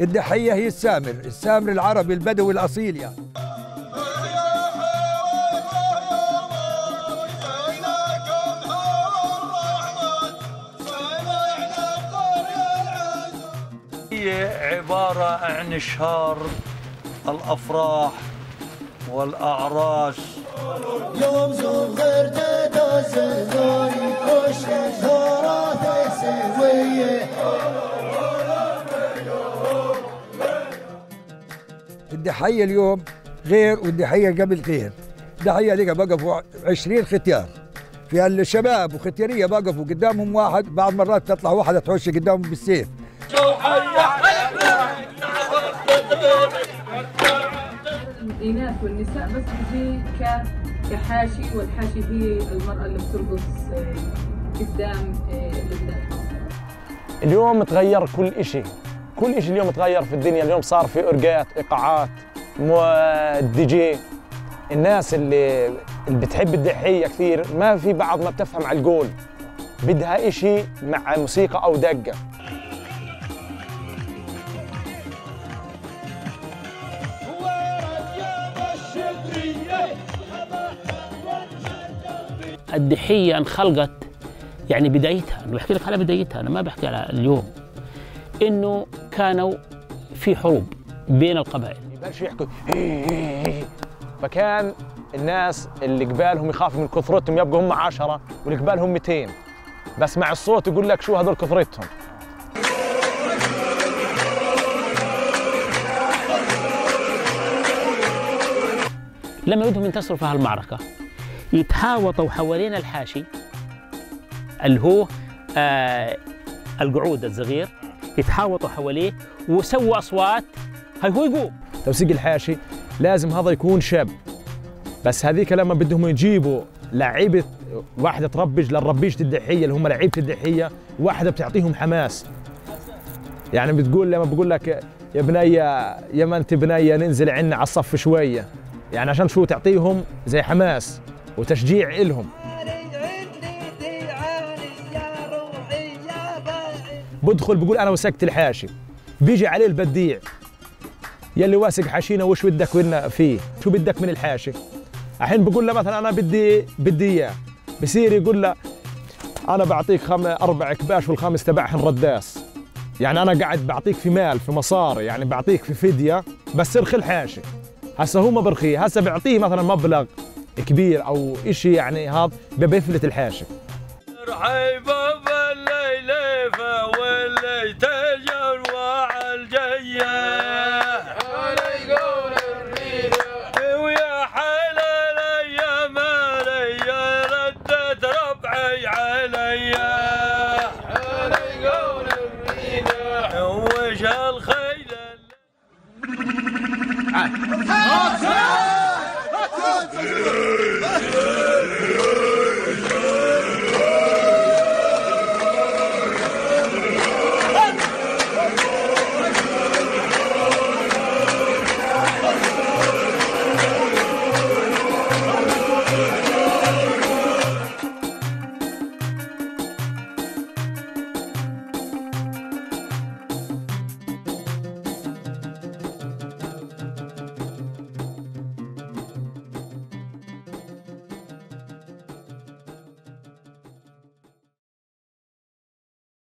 الضحية هي السامر العربي البدوي الأصيل يعني. هي عبارة عن شهر الأفراح والأعراس. يوم زغر تدوز الزوري وش زورات السوية. الضحية اليوم غير والضحية قبل غير. الضحية دي بقفوا 20 ختيار، في الشباب وختيارية بقفوا قدامهم واحد، بعض مرات تطلع واحدة تحوش قدامهم بالسيف. الإناث والنساء بس بتجي كحاشي، والحاشي هي المرأة اللي بترقص قدام البنات. اليوم تغير كل شيء اليوم تغير في الدنيا. اليوم صار في أورجات، إيقاعات، دي جي. الناس اللي بتحب الضحية كثير ما في بعض ما بتفهم على القول، بدها شيء مع موسيقى أو دقة. الضحية انخلقت يعني بدايتها، أنا بحكي لك على بدايتها، أنا ما بحكي على اليوم، إنه كانوا في حروب بين القبائل. بلشوا يحكوا فكان الناس اللي قبالهم يخافوا من كثرتهم، يبقوا هم 10 واللي قبالهم 200، بس مع الصوت يقول لك شو هذول كثرتهم. لما بدهم ينتصروا في هالمعركة يتهاوطوا حوالين الحاشي اللي هو القعود الصغير، يتهاوطوا حواليه وسووا أصوات. هاي هو يقوم. توثيق الحاشي لازم هذا يكون شاب، بس هذيك لما بدهم يجيبوا لعيبة واحدة تربج للربيجة الضحية اللي هم لعيبة الضحية، واحدة بتعطيهم حماس. يعني بتقول لما بقول لك يا بنية يا ما انت بنية ننزل عنا على الصف شوية، يعني عشان شو تعطيهم زي حماس وتشجيع إلهم. بدخل بقول أنا وثقت الحاشي، بيجي عليه البديع يلي واسق حاشينا وش بدك وإنا فيه، شو بدك من الحاشي؟ الحين بقول له مثلا أنا بدي إياه، بصير يقول له أنا بعطيك 4 كباش والخامس تبعهن رداس، يعني أنا قاعد بعطيك في مال في مصاري، يعني بعطيك في فدية بس ارخي الحاشي. هسه هو ما برخيه، هسه بيعطيه مثلا مبلغ كبير أو إشي، يعني هذا بيفلت الحاشي. رحيبة بالليلة واللي تجر وعالجية ويا حلال يا مالي ردت ربعي عليا وش الخيل